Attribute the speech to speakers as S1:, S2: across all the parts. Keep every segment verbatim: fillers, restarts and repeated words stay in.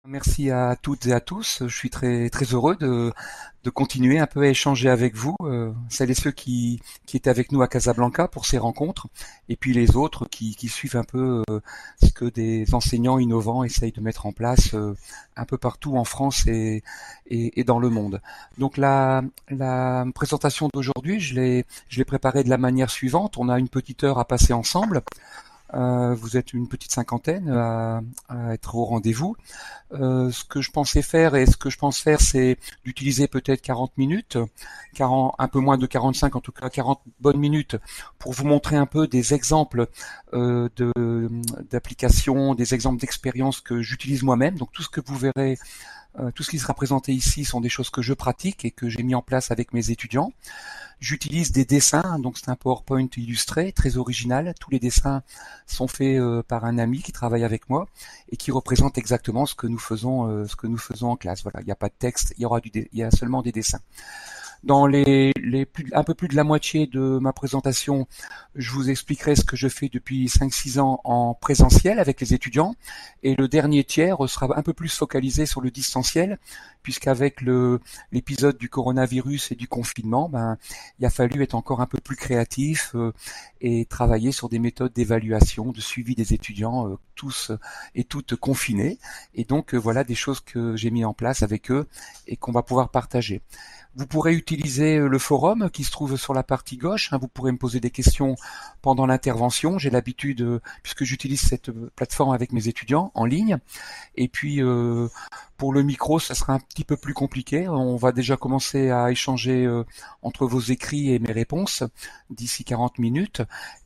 S1: Merci à toutes et à tous. Je suis très très heureux de, de continuer un peu à échanger avec vous, euh, celles et ceux qui, qui étaient avec nous à Casablanca pour ces rencontres, et puis les autres qui, qui suivent un peu euh, ce que des enseignants innovants essayent de mettre en place euh, un peu partout en France et, et, et dans le monde. Donc la, la présentation d'aujourd'hui, je l'ai je l'ai préparée de la manière suivante. On a une petite heure à passer ensemble. Euh, vous êtes une petite cinquantaine à, à être au rendez-vous. Euh, ce que je pensais faire et ce que je pense faire, c'est d'utiliser peut-être quarante minutes, quarante, un peu moins de quarante-cinq, en tout cas quarante bonnes minutes, pour vous montrer un peu des exemples euh, de, d'applications, des exemples d'expériences que j'utilise moi-même. Donc tout ce que vous verrez, euh, tout ce qui sera présenté ici sont des choses que je pratique et que j'ai mis en place avec mes étudiants. J'utilise des dessins, donc c'est un PowerPoint illustré, très original. Tous les dessins sont faits euh, par un ami qui travaille avec moi et qui représente exactement ce que nous faisons, euh, ce que nous faisons en classe. Voilà, il n'y a pas de texte, il y aura du, dé- il y a seulement des dessins. Dans les, les plus, un peu plus de la moitié de ma présentation, je vous expliquerai ce que je fais depuis cinq six ans en présentiel avec les étudiants. Et le dernier tiers sera un peu plus focalisé sur le distanciel, puisqu'avec le, l'épisode du coronavirus et du confinement, ben, il a fallu être encore un peu plus créatif euh, et travailler sur des méthodes d'évaluation, de suivi des étudiants, euh, tous et toutes confinés. Et donc, euh, voilà des choses que j'ai mis en place avec eux et qu'on va pouvoir partager. Vous pourrez utiliser le forum qui se trouve sur la partie gauche. Vous pourrez me poser des questions pendant l'intervention. J'ai l'habitude, puisque j'utilise cette plateforme avec mes étudiants en ligne. Et puis, euh, pour le micro, ça sera un petit peu plus compliqué. On va déjà commencer à échanger euh, entre vos écrits et mes réponses d'ici quarante minutes.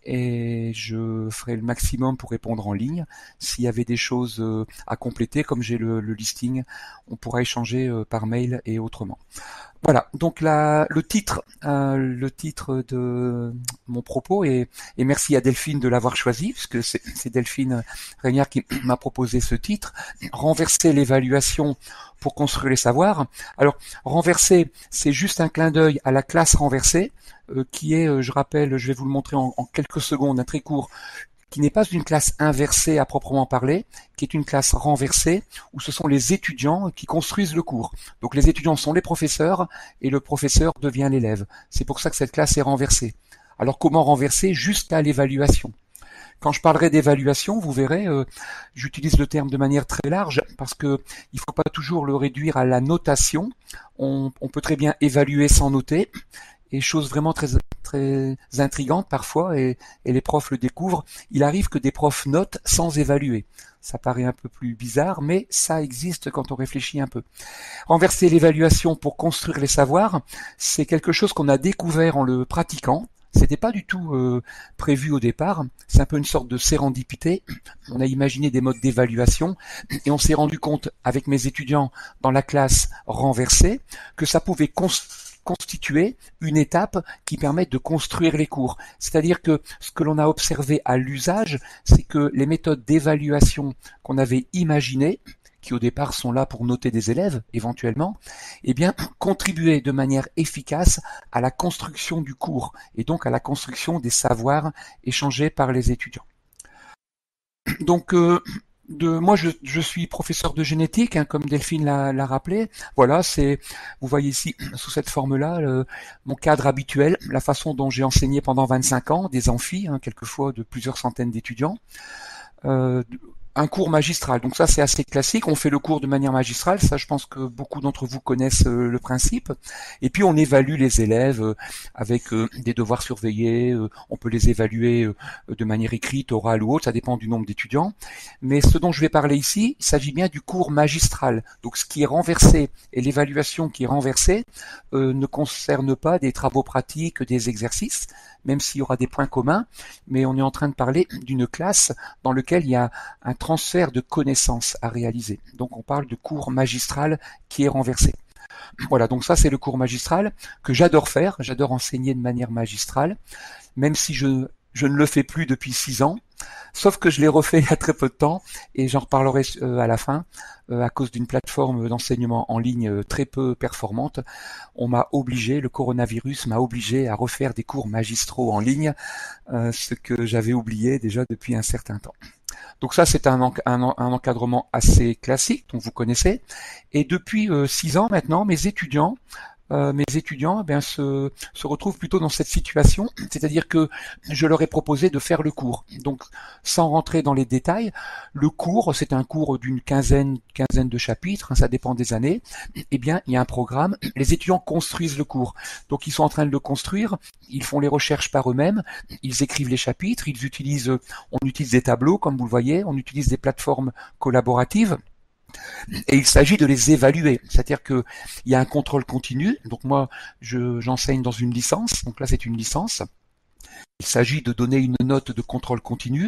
S1: Et je ferai le maximum pour répondre en ligne. S'il y avait des choses euh, à compléter, comme j'ai le, le listing, on pourra échanger euh, par mail et autrement. Voilà, donc la, le titre, euh, le titre de mon propos, et, et merci à Delphine de l'avoir choisi, parce que c'est, c'est Delphine Régnard qui m'a proposé ce titre, renverser l'évaluation pour construire les savoirs. Alors, renverser, c'est juste un clin d'œil à la classe renversée, euh, qui est, euh, je rappelle, je vais vous le montrer en, en quelques secondes, un très court, qui n'est pas une classe inversée à proprement parler, qui est une classe renversée, où ce sont les étudiants qui construisent le cours. Donc les étudiants sont les professeurs, et le professeur devient l'élève. C'est pour ça que cette classe est renversée. Alors comment renverser? Jusqu'à l'évaluation. Quand je parlerai d'évaluation, vous verrez, euh, j'utilise le terme de manière très large, parce que il faut pas toujours le réduire à la notation. On, on peut très bien évaluer sans noter, et chose vraiment très très intrigante parfois, et, et les profs le découvrent, il arrive que des profs notent sans évaluer. Ça paraît un peu plus bizarre, mais ça existe quand on réfléchit un peu. Renverser l'évaluation pour construire les savoirs, c'est quelque chose qu'on a découvert en le pratiquant. C'était pas du tout euh, prévu au départ. C'est un peu une sorte de sérendipité. On a imaginé des modes d'évaluation et on s'est rendu compte avec mes étudiants dans la classe renversée que ça pouvait construire constituer une étape qui permet de construire les cours. C'est-à-dire que ce que l'on a observé à l'usage, c'est que les méthodes d'évaluation qu'on avait imaginées, qui au départ sont là pour noter des élèves éventuellement, eh bien contribuaient de manière efficace à la construction du cours et donc à la construction des savoirs échangés par les étudiants. Donc euh, de, moi, je, je suis professeur de génétique, hein, comme Delphine l'a, l'a rappelé. Voilà, c'est, vous voyez ici, sous cette forme-là, le, mon cadre habituel, la façon dont j'ai enseigné pendant vingt-cinq ans, des amphis, hein, quelquefois de plusieurs centaines d'étudiants. Euh, un cours magistral. Donc ça, c'est assez classique. On fait le cours de manière magistrale. Ça, je pense que beaucoup d'entre vous connaissent euh, le principe. Et puis, on évalue les élèves euh, avec euh, des devoirs surveillés. Euh, on peut les évaluer euh, de manière écrite, orale ou autre. Ça dépend du nombre d'étudiants. Mais ce dont je vais parler ici, il s'agit bien du cours magistral. Donc, ce qui est renversé et l'évaluation qui est renversée euh, ne concerne pas des travaux pratiques, des exercices, même s'il y aura des points communs. Mais on est en train de parler d'une classe dans laquelle il y a un transfert de connaissances à réaliser. Donc on parle de cours magistral qui est renversé. Voilà, donc ça c'est le cours magistral que j'adore faire, j'adore enseigner de manière magistrale, même si je Je ne le fais plus depuis six ans, sauf que je l'ai refait il y a très peu de temps, et j'en reparlerai euh, à la fin. Euh, à cause d'une plateforme d'enseignement en ligne euh, très peu performante, on m'a obligé, le coronavirus m'a obligé à refaire des cours magistraux en ligne, euh, ce que j'avais oublié déjà depuis un certain temps. Donc ça, c'est un, un, un encadrement assez classique, dont vous connaissez. Et depuis euh, six ans maintenant, mes étudiants Euh, mes étudiants eh bien, se, se retrouvent plutôt dans cette situation, c'est-à-dire que je leur ai proposé de faire le cours. Donc, sans rentrer dans les détails, le cours, c'est un cours d'une quinzaine, quinzaine de chapitres, hein, ça dépend des années. Eh bien, il y a un programme, les étudiants construisent le cours. Donc, ils sont en train de le construire, ils font les recherches par eux-mêmes, ils écrivent les chapitres, ils utilisent, on utilise des tableaux, comme vous le voyez, on utilise des plateformes collaboratives. Et il s'agit de les évaluer, c'est-à-dire que il y a un contrôle continu. Donc moi, je, j'enseigne dans une licence, donc là c'est une licence. Il s'agit de donner une note de contrôle continu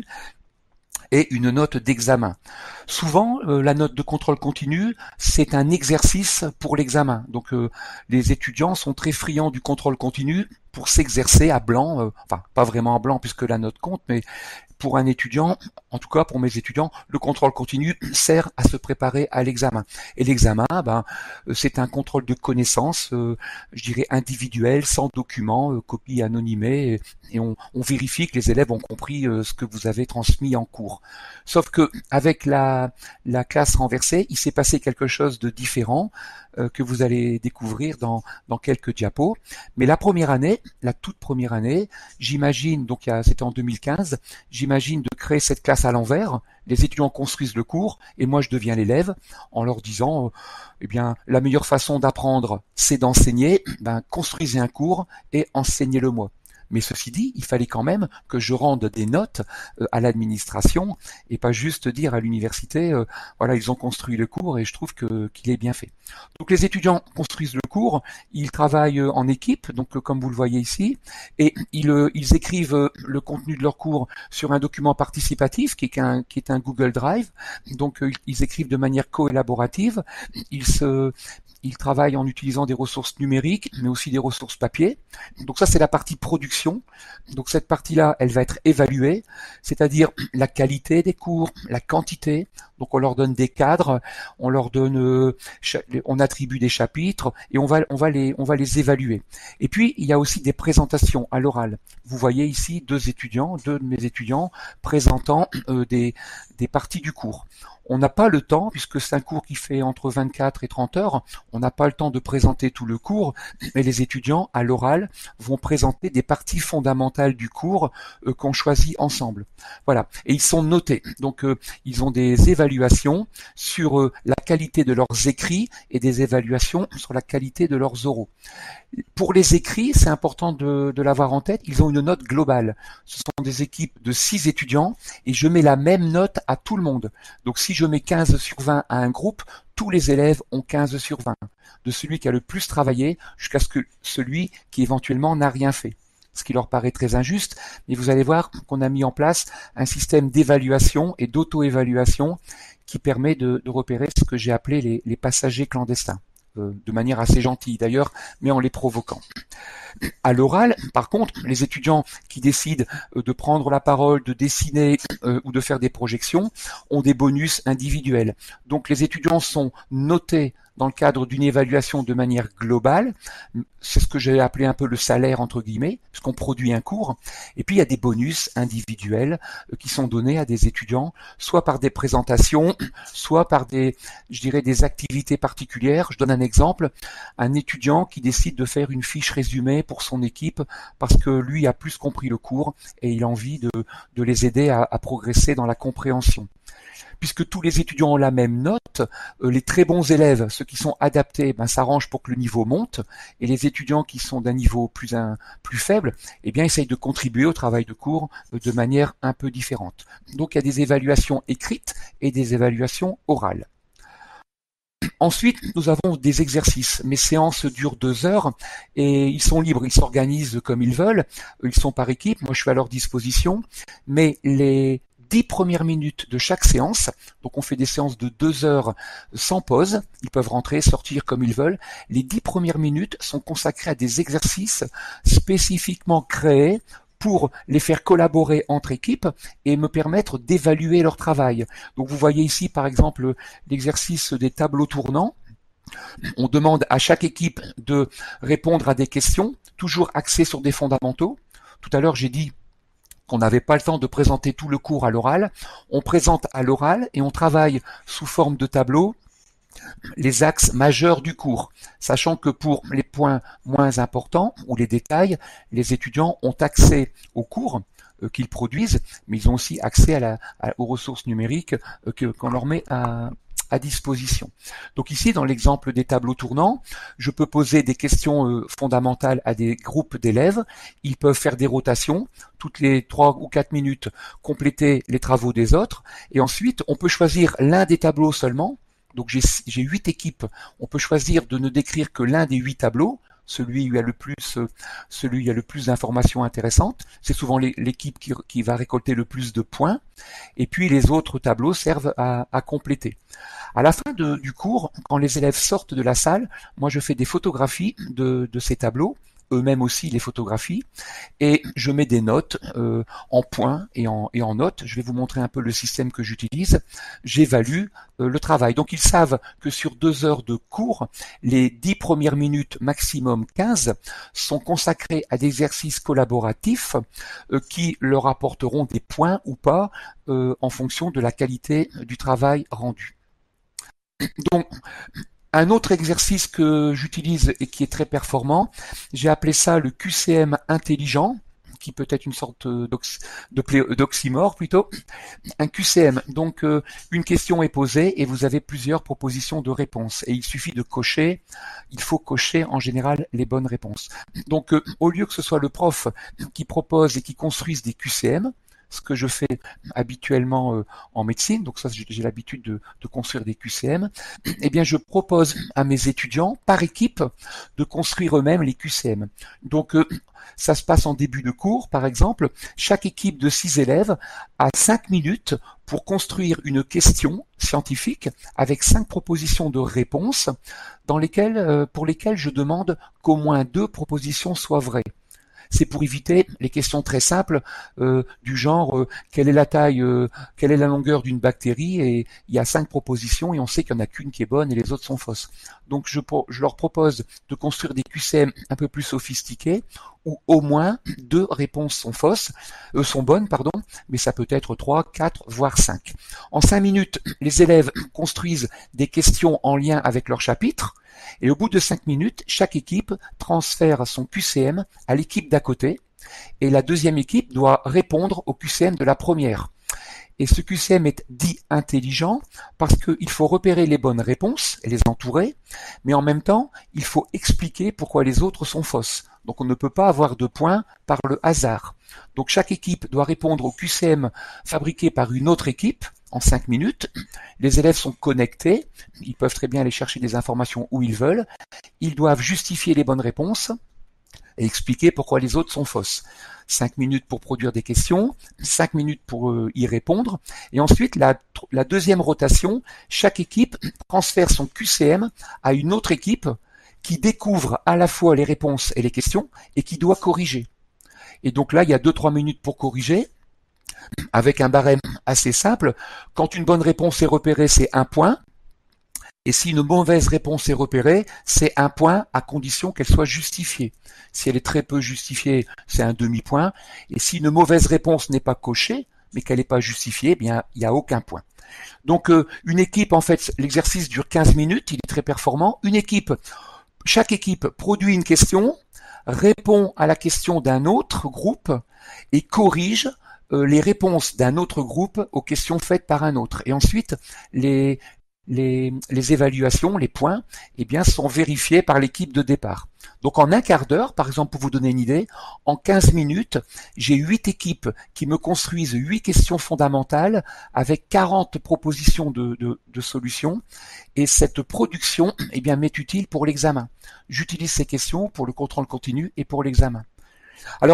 S1: et une note d'examen. Souvent, euh, la note de contrôle continu, c'est un exercice pour l'examen. Donc euh, les étudiants sont très friands du contrôle continu pour s'exercer à blanc, euh, enfin pas vraiment à blanc puisque la note compte, mais pour un étudiant, en tout cas pour mes étudiants, le contrôle continu sert à se préparer à l'examen. Et l'examen, ben, c'est un contrôle de connaissances, euh, je dirais individuel, sans document, euh, copie anonymée, et, et on, on vérifie que les élèves ont compris euh, ce que vous avez transmis en cours. Sauf que avec la, la classe renversée, il s'est passé quelque chose de différent euh, que vous allez découvrir dans, dans quelques diapos. Mais la première année, la toute première année, j'imagine, donc c'était en deux mille quinze, j'imagine de créer cette classe à l'envers. Les étudiants construisent le cours et moi je deviens l'élève en leur disant, euh, eh bien, la meilleure façon d'apprendre, c'est d'enseigner. Ben, construisez un cours et enseignez-le moi. Mais ceci dit, il fallait quand même que je rende des notes euh, à l'administration et pas juste dire à l'université, euh, voilà, ils ont construit le cours et je trouve que qu'il est bien fait. Donc les étudiants construisent le cours, ils travaillent en équipe, donc euh, comme vous le voyez ici, et ils, euh, ils écrivent euh, le contenu de leur cours sur un document participatif qui est un, qui est un Google Drive. Donc euh, ils écrivent de manière collaborative, ils se Ils travaillent en utilisant des ressources numériques, mais aussi des ressources papier. Donc ça, c'est la partie production. Donc cette partie-là, elle va être évaluée, c'est-à-dire la qualité des cours, la quantité. Donc on leur donne des cadres, on leur donne, euh, on attribue des chapitres et on va, on va les, on va les évaluer. Et puis il y a aussi des présentations à l'oral. Vous voyez ici deux étudiants, deux de mes étudiants présentant euh, des, des parties du cours. On n'a pas le temps, puisque c'est un cours qui fait entre vingt-quatre et trente heures, on n'a pas le temps de présenter tout le cours, mais les étudiants, à l'oral, vont présenter des parties fondamentales du cours euh, qu'on choisit ensemble. Voilà, et ils sont notés. Donc, euh, ils ont des évaluations sur euh, la qualité de leurs écrits et des évaluations sur la qualité de leurs oraux. Pour les écrits, c'est important de, de l'avoir en tête, ils ont une note globale. Ce sont des équipes de six étudiants et je mets la même note à tout le monde. Donc si je mets quinze sur vingt à un groupe, tous les élèves ont quinze sur vingt. De celui qui a le plus travaillé jusqu'à ce que celui qui éventuellement n'a rien fait. Ce qui leur paraît très injuste, mais vous allez voir qu'on a mis en place un système d'évaluation et d'auto-évaluation qui permet de, de repérer ce que j'ai appelé les, les passagers clandestins. De manière assez gentille d'ailleurs, mais en les provoquant. À l'oral, par contre, les étudiants qui décident de prendre la parole, de dessiner euh, ou de faire des projections ont des bonus individuels. Donc les étudiants sont notés dans le cadre d'une évaluation de manière globale. C'est ce que j'ai appelé un peu le salaire entre guillemets, puisqu'on produit un cours. Et puis il y a des bonus individuels euh, qui sont donnés à des étudiants, soit par des présentations, soit par des, je dirais, des activités particulières. Je donne un exemple. Un étudiant qui décide de faire une fiche résumée pour son équipe parce que lui a plus compris le cours et il a envie de, de les aider à, à progresser dans la compréhension. Puisque tous les étudiants ont la même note, euh, les très bons élèves, ceux qui sont adaptés, ben, s'arrangent pour que le niveau monte, et les étudiants qui sont d'un niveau plus, un, plus faible, eh bien, essayent de contribuer au travail de cours euh, de manière un peu différente. Donc, il y a des évaluations écrites et des évaluations orales. Ensuite, nous avons des exercices. Mes séances durent deux heures et ils sont libres, ils s'organisent comme ils veulent, ils sont par équipe, moi je suis à leur disposition, mais les dix premières minutes de chaque séance, donc on fait des séances de deux heures sans pause, ils peuvent rentrer, sortir comme ils veulent, les dix premières minutes sont consacrées à des exercices spécifiquement créés pour les faire collaborer entre équipes et me permettre d'évaluer leur travail. Donc vous voyez ici par exemple l'exercice des tableaux tournants. On demande à chaque équipe de répondre à des questions, toujours axées sur des fondamentaux. Tout à l'heure j'ai dit qu'on n'avait pas le temps de présenter tout le cours à l'oral. On présente à l'oral et on travaille sous forme de tableau les axes majeurs du cours, sachant que pour les points moins importants ou les détails, les étudiants ont accès au cours euh, qu'ils produisent, mais ils ont aussi accès à la, à, aux ressources numériques euh, que, qu'on leur met à, à disposition. Donc ici, dans l'exemple des tableaux tournants, je peux poser des questions euh, fondamentales à des groupes d'élèves. Ils peuvent faire des rotations, toutes les trois ou quatre minutes, compléter les travaux des autres, et ensuite, on peut choisir l'un des tableaux seulement. Donc j'ai j'ai huit équipes. On peut choisir de ne décrire que l'un des huit tableaux, celui où il y a le plus, celui où il y a le plus d'informations intéressantes. C'est souvent l'équipe qui, qui va récolter le plus de points. Et puis les autres tableaux servent à, à compléter. À la fin de, du cours, quand les élèves sortent de la salle, moi je fais des photographies de, de ces tableaux, eux-mêmes aussi les photographies, et je mets des notes euh, en points et en, et en notes. Je vais vous montrer un peu le système que j'utilise. J'évalue euh, le travail. Donc ils savent que sur deux heures de cours, les dix premières minutes, maximum quinze, sont consacrées à des exercices collaboratifs euh, qui leur apporteront des points ou pas euh, en fonction de la qualité du travail rendu. Donc, un autre exercice que j'utilise et qui est très performant, j'ai appelé ça le Q C M intelligent, qui peut être une sorte d'oxymore plutôt. Un Q C M, donc euh, une question est posée et vous avez plusieurs propositions de réponses. Et il suffit de cocher, il faut cocher en général les bonnes réponses. Donc euh, au lieu que ce soit le prof qui propose et qui construise des Q C M, ce que je fais habituellement euh, en médecine, donc ça j'ai l'habitude de, de construire des Q C M, eh bien je propose à mes étudiants par équipe de construire eux-mêmes les Q C M. Donc euh, ça se passe en début de cours, par exemple, chaque équipe de six élèves a cinq minutes pour construire une question scientifique avec cinq propositions de réponses dans lesquelles, euh, pour lesquelles je demande qu'au moins deux propositions soient vraies. C'est pour éviter les questions très simples euh, du genre euh, quelle est la taille, euh, quelle est la longueur d'une bactérie, et il y a cinq propositions et on sait qu'il n'y en a qu'une qui est bonne et les autres sont fausses. Donc je, je leur propose de construire des Q C M un peu plus sophistiqués où au moins deux réponses sont fausses, euh, sont bonnes, pardon, mais ça peut être trois, quatre, voire cinq. En cinq minutes, les élèves construisent des questions en lien avec leur chapitre. Et au bout de cinq minutes, chaque équipe transfère son Q C M à l'équipe d'à côté et la deuxième équipe doit répondre au Q C M de la première. Et ce Q C M est dit intelligent parce qu'il faut repérer les bonnes réponses et les entourer, mais en même temps, il faut expliquer pourquoi les autres sont fausses. Donc on ne peut pas avoir de points par le hasard. Donc chaque équipe doit répondre au Q C M fabriqué par une autre équipe en cinq minutes. Les élèves sont connectés, ils peuvent très bien aller chercher des informations où ils veulent. Ils doivent justifier les bonnes réponses et expliquer pourquoi les autres sont fausses. cinq minutes pour produire des questions, cinq minutes pour euh, y répondre. Et ensuite, la, la deuxième rotation, chaque équipe transfère son Q C M à une autre équipe qui découvre à la fois les réponses et les questions et qui doit corriger. Et donc là, il y a deux trois minutes pour corriger, avec un barème assez simple. Quand une bonne réponse est repérée, c'est un point. Et si une mauvaise réponse est repérée, c'est un point à condition qu'elle soit justifiée. Si elle est très peu justifiée, c'est un demi-point. Et si une mauvaise réponse n'est pas cochée, mais qu'elle n'est pas justifiée, eh bien, il n'y a aucun point. Donc, euh, une équipe, en fait, l'exercice dure quinze minutes, il est très performant. Une équipe, chaque équipe produit une question, répond à la question d'un autre groupe et corrige euh, les réponses d'un autre groupe aux questions faites par un autre. Et ensuite, les Les, les évaluations, les points, eh bien, sont vérifiés par l'équipe de départ. Donc en un quart d'heure, par exemple, pour vous donner une idée, en quinze minutes, j'ai huit équipes qui me construisent huit questions fondamentales avec quarante propositions de, de, de solutions. Et cette production, eh bien, m'est utile pour l'examen. J'utilise ces questions pour le contrôle continu et pour l'examen. Alors,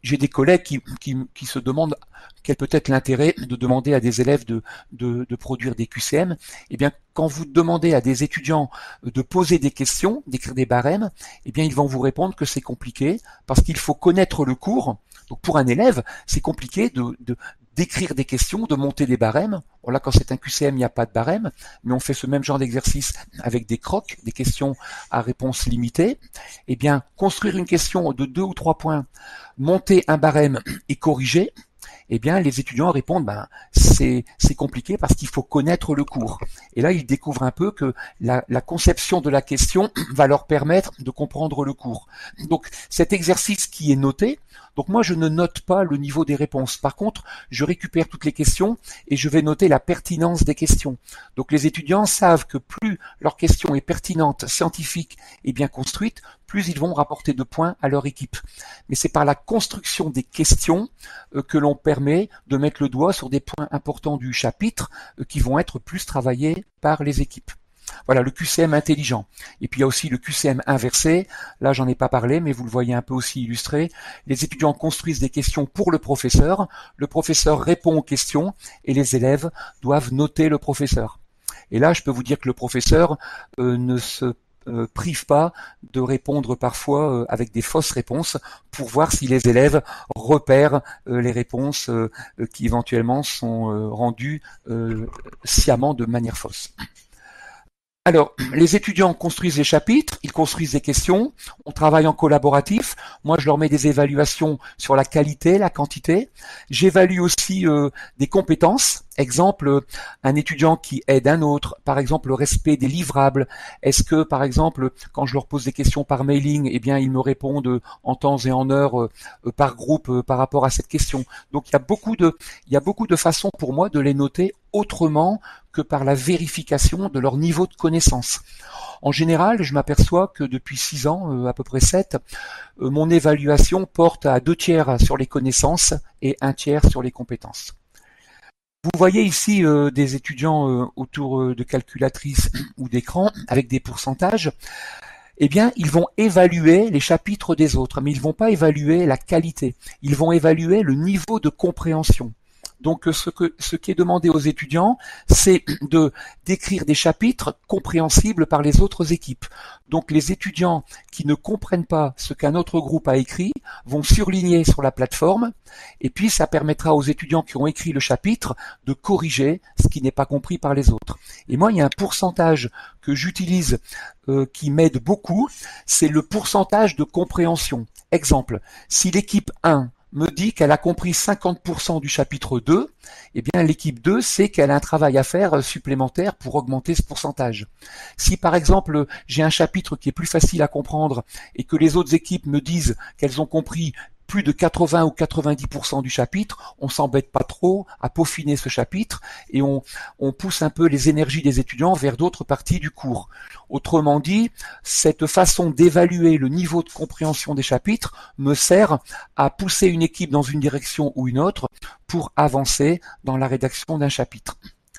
S1: j'ai des collègues qui, qui, qui se demandent quel peut être l'intérêt de demander à des élèves de, de, de produire des Q C M. Eh bien, quand vous demandez à des étudiants de poser des questions, d'écrire des barèmes, eh bien, ils vont vous répondre que c'est compliqué parce qu'il faut connaître le cours. Donc, pour un élève, c'est compliqué de, de d'écrire des questions, de monter des barèmes. Bon, là, quand c'est un Q C M, il n'y a pas de barème, mais on fait ce même genre d'exercice avec des crocs, des questions à réponse limitée. Eh bien, construire une question de deux ou trois points, monter un barème et corriger, eh bien, les étudiants répondent, ben, c'est, c'est compliqué parce qu'il faut connaître le cours. Et là, ils découvrent un peu que la, la conception de la question va leur permettre de comprendre le cours. Donc, cet exercice qui est noté, donc moi, je ne note pas le niveau des réponses. Par contre, je récupère toutes les questions et je vais noter la pertinence des questions. Donc, les étudiants savent que plus leur question est pertinente, scientifique et bien construite, plus ils vont rapporter de points à leur équipe. Mais c'est par la construction des questions euh, que l'on permet de mettre le doigt sur des points importants du chapitre euh, qui vont être plus travaillés par les équipes. Voilà, le Q C M intelligent. Et puis il y a aussi le Q C M inversé. Là, j'en ai pas parlé, mais vous le voyez un peu aussi illustré. Les étudiants construisent des questions pour le professeur. Le professeur répond aux questions et les élèves doivent noter le professeur. Et là, je peux vous dire que le professeur euh, ne se Euh, prive pas de répondre parfois euh, avec des fausses réponses pour voir si les élèves repèrent euh, les réponses euh, qui éventuellement sont euh, rendues euh, sciemment de manière fausse. Alors, les étudiants construisent les chapitres, ils construisent des questions, on travaille en collaboratif. Moi, je leur mets des évaluations sur la qualité, la quantité. J'évalue aussi euh, des compétences. Exemple, un étudiant qui aide un autre, par exemple le respect des livrables. Est-ce que, par exemple, quand je leur pose des questions par mailing, eh bien, ils me répondent en temps et en heure euh, par groupe euh, par rapport à cette question. Donc, il y a beaucoup de, il y a beaucoup de façons pour moi de les noter autrement que par la vérification de leur niveau de connaissance. En général, je m'aperçois que depuis six ans, euh, à peu près sept, euh, mon évaluation porte à deux tiers sur les connaissances et un tiers sur les compétences. Vous voyez ici euh, des étudiants euh, autour euh, de calculatrices ou d'écrans avec des pourcentages. Eh bien, ils vont évaluer les chapitres des autres, mais ils ne vont pas évaluer la qualité. Ils vont évaluer le niveau de compréhension. Donc, ce, que, ce qui est demandé aux étudiants, c'est de d'écrire des chapitres compréhensibles par les autres équipes. Donc, les étudiants qui ne comprennent pas ce qu'un autre groupe a écrit vont surligner sur la plateforme, et puis ça permettra aux étudiants qui ont écrit le chapitre de corriger ce qui n'est pas compris par les autres. Et moi, il y a un pourcentage que j'utilise euh, qui m'aide beaucoup, c'est le pourcentage de compréhension. Exemple, si l'équipe un me dit qu'elle a compris cinquante pour cent du chapitre deux, eh bien l'équipe deux sait qu'elle a un travail à faire supplémentaire pour augmenter ce pourcentage. Si par exemple j'ai un chapitre qui est plus facile à comprendre et que les autres équipes me disent qu'elles ont compris plus de quatre-vingts ou quatre-vingt-dix pour cent du chapitre, on s'embête pas trop à peaufiner ce chapitre et on, on pousse un peu les énergies des étudiants vers d'autres parties du cours. Autrement dit, cette façon d'évaluer le niveau de compréhension des chapitres me sert à pousser une équipe dans une direction ou une autre pour avancer dans la rédaction d'un chapitre.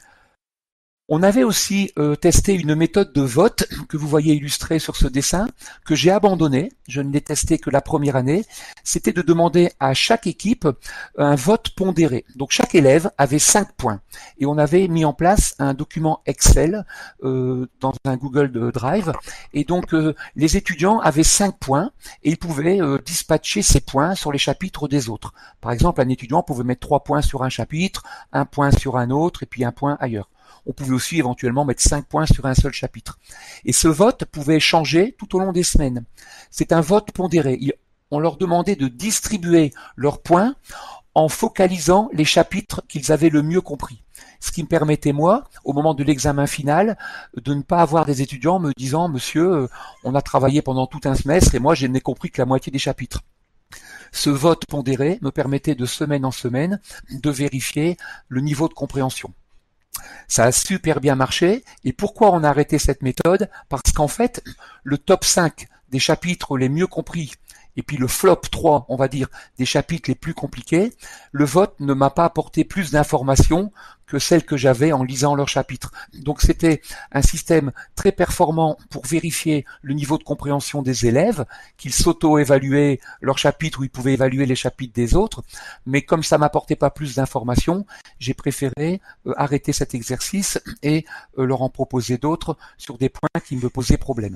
S1: On avait aussi euh, testé une méthode de vote que vous voyez illustrée sur ce dessin, que j'ai abandonné, je ne l'ai testé que la première année. C'était de demander à chaque équipe un vote pondéré. Donc chaque élève avait cinq points. Et on avait mis en place un document Excel euh, dans un Google Drive. Et donc euh, les étudiants avaient cinq points et ils pouvaient euh, dispatcher ces points sur les chapitres des autres. Par exemple, un étudiant pouvait mettre trois points sur un chapitre, un point sur un autre et puis un point ailleurs. On pouvait aussi éventuellement mettre cinq points sur un seul chapitre. Et ce vote pouvait changer tout au long des semaines. C'est un vote pondéré. On leur demandait de distribuer leurs points en focalisant les chapitres qu'ils avaient le mieux compris. Ce qui me permettait, moi, au moment de l'examen final, de ne pas avoir des étudiants me disant « Monsieur, on a travaillé pendant tout un semestre et moi, je n'ai compris que la moitié des chapitres ». Ce vote pondéré me permettait de semaine en semaine de vérifier le niveau de compréhension. Ça a super bien marché. Et pourquoi on a arrêté cette méthode? Parce qu'en fait, le top cinq des chapitres les mieux compris et puis le flop trois, on va dire, des chapitres les plus compliqués, le vote ne m'a pas apporté plus d'informations que celles que j'avais en lisant leurs chapitres. Donc c'était un système très performant pour vérifier le niveau de compréhension des élèves, qu'ils s'auto-évaluaient leurs chapitres ou ils pouvaient évaluer les chapitres des autres, mais comme ça m'apportait pas plus d'informations, j'ai préféré euh, arrêter cet exercice et euh, leur en proposer d'autres sur des points qui me posaient problème.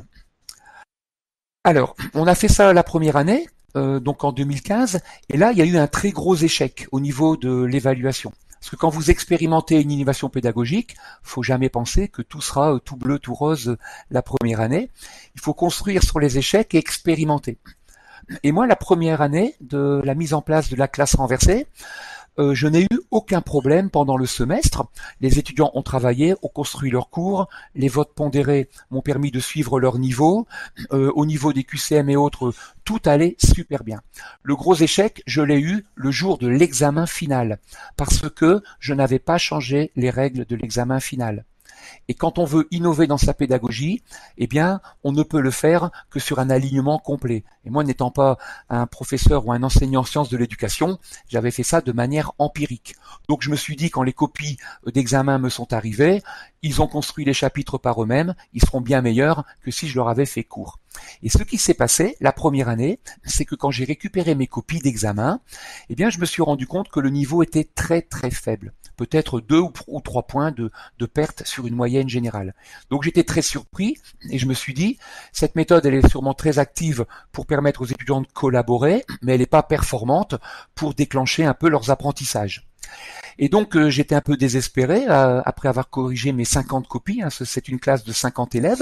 S1: Alors, on a fait ça la première année, euh, donc en deux mille quinze, et là il y a eu un très gros échec au niveau de l'évaluation. Parce que quand vous expérimentez une innovation pédagogique, faut jamais penser que tout sera tout bleu, tout rose la première année. Il faut construire sur les échecs et expérimenter. Et moi, la première année de la mise en place de la classe renversée, euh, je n'ai eu aucun problème pendant le semestre. Les étudiants ont travaillé, ont construit leurs cours, les votes pondérés m'ont permis de suivre leur niveau. Euh, au niveau des Q C M et autres, tout allait super bien. Le gros échec, je l'ai eu le jour de l'examen final, parce que je n'avais pas changé les règles de l'examen final. Et quand on veut innover dans sa pédagogie, eh bien, on ne peut le faire que sur un alignement complet. Et moi, n'étant pas un professeur ou un enseignant en sciences de l'éducation, j'avais fait ça de manière empirique. Donc, je me suis dit, quand les copies d'examen me sont arrivées, ils ont construit les chapitres par eux-mêmes, ils seront bien meilleurs que si je leur avais fait cours. Et ce qui s'est passé la première année, c'est que quand j'ai récupéré mes copies d'examen, eh bien, je me suis rendu compte que le niveau était très très faible. Peut-être deux ou trois points de, de perte sur une moyenne générale. Donc j'étais très surpris et je me suis dit, cette méthode elle est sûrement très active pour permettre aux étudiants de collaborer, mais elle n'est pas performante pour déclencher un peu leurs apprentissages. Et donc euh, j'étais un peu désespéré euh, après avoir corrigé mes cinquante copies, hein, c'est une classe de cinquante élèves,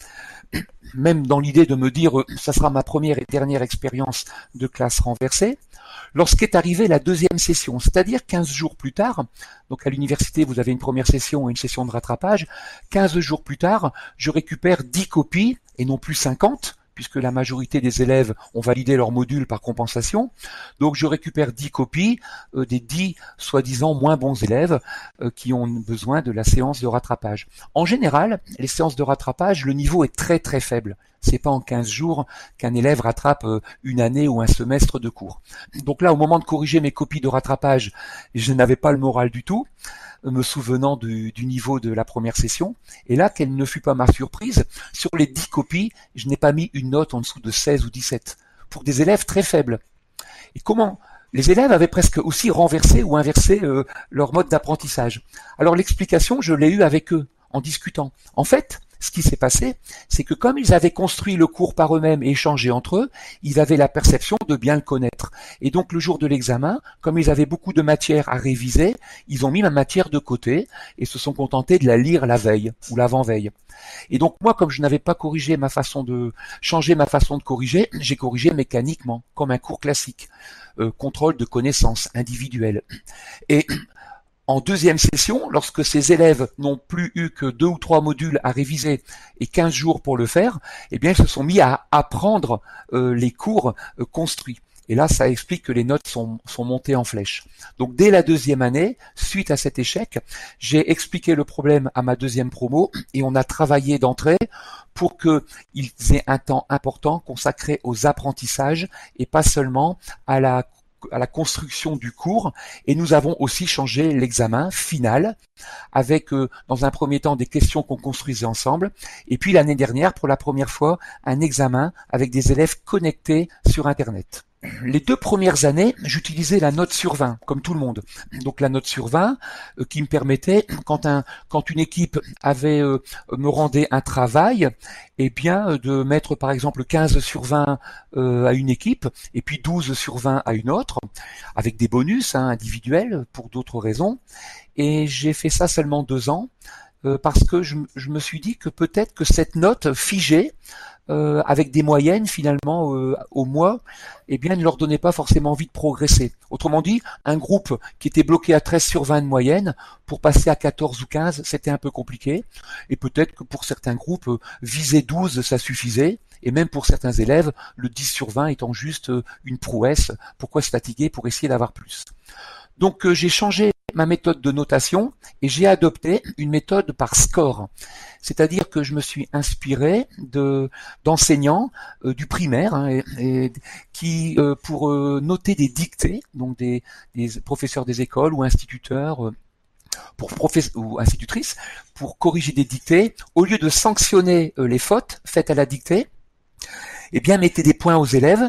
S1: même dans l'idée de me dire euh, ça sera ma première et dernière expérience de classe renversée. Lorsqu'est arrivée la deuxième session, c'est-à-dire quinze jours plus tard, donc à l'université vous avez une première session et une session de rattrapage, quinze jours plus tard, je récupère dix copies et non plus cinquante, puisque la majorité des élèves ont validé leur module par compensation. Donc je récupère dix copies euh, des dix soi-disant moins bons élèves euh, qui ont besoin de la séance de rattrapage. En général, les séances de rattrapage, le niveau est très très faible. C'est pas en quinze jours qu'un élève rattrape euh, une année ou un semestre de cours. Donc là, au moment de corriger mes copies de rattrapage, je n'avais pas le moral du tout, me souvenant du, du niveau de la première session. Et là, quelle ne fut pas ma surprise, sur les dix copies, je n'ai pas mis une note en dessous de seize ou dix-sept, pour des élèves très faibles. Et comment ? Les élèves avaient presque aussi renversé ou inversé euh, leur mode d'apprentissage. Alors l'explication, je l'ai eue avec eux, en discutant. En fait, ce qui s'est passé, c'est que comme ils avaient construit le cours par eux-mêmes et échangé entre eux, ils avaient la perception de bien le connaître. Et donc le jour de l'examen, comme ils avaient beaucoup de matière à réviser, ils ont mis ma matière de côté et se sont contentés de la lire la veille ou l'avant-veille. Et donc moi, comme je n'avais pas corrigé ma façon de changer ma façon de corriger, j'ai corrigé mécaniquement, comme un cours classique, euh, contrôle de connaissances individuelles. Et en deuxième session, lorsque ces élèves n'ont plus eu que deux ou trois modules à réviser et quinze jours pour le faire, eh bien, ils se sont mis à apprendre euh, les cours euh, construits. Et là, ça explique que les notes sont, sont montées en flèche. Donc, dès la deuxième année, suite à cet échec, j'ai expliqué le problème à ma deuxième promo et on a travaillé d'entrée pour qu'ils aient un temps important consacré aux apprentissages et pas seulement à la à la construction du cours, et nous avons aussi changé l'examen final avec euh, dans un premier temps des questions qu'on construisait ensemble, et puis l'année dernière pour la première fois un examen avec des élèves connectés sur Internet. Les deux premières années, j'utilisais la note sur vingt, comme tout le monde. Donc la note sur vingt euh, qui me permettait, quand, un, quand une équipe avait euh, me rendait un travail, eh bien euh, de mettre par exemple quinze sur vingt euh, à une équipe et puis douze sur vingt à une autre, avec des bonus hein, individuels pour d'autres raisons. Et j'ai fait ça seulement deux ans euh, parce que je, je me suis dit que peut-être que cette note figée, Euh, avec des moyennes finalement euh, au mois, eh bien ne leur donnait pas forcément envie de progresser. Autrement dit, un groupe qui était bloqué à treize sur vingt de moyenne, pour passer à quatorze ou quinze, c'était un peu compliqué. Et peut-être que pour certains groupes, euh, viser douze, ça suffisait. Et même pour certains élèves, le dix sur vingt étant juste euh, une prouesse. Pourquoi se fatiguer pour essayer d'avoir plus ? Donc euh, j'ai changé ma méthode de notation et j'ai adopté une méthode par score. C'est-à-dire que je me suis inspiré de d'enseignants euh, du primaire hein, et, et, qui, euh, pour euh, noter des dictées, donc des, des professeurs des écoles ou instituteurs, euh, pour professeurs ou institutrices, pour corriger des dictées, au lieu de sanctionner euh, les fautes faites à la dictée, eh bien mettez des points aux élèves